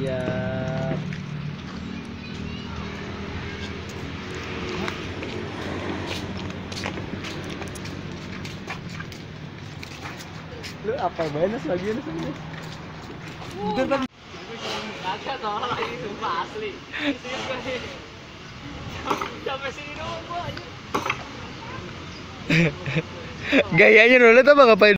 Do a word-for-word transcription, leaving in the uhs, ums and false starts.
Siap. Lu apa banget lagi ini sini? Udah tadi. Kagak tolong lagi sumpah asli. Sampai sini doang gua aja. Gayanya Rolet apa ngapain?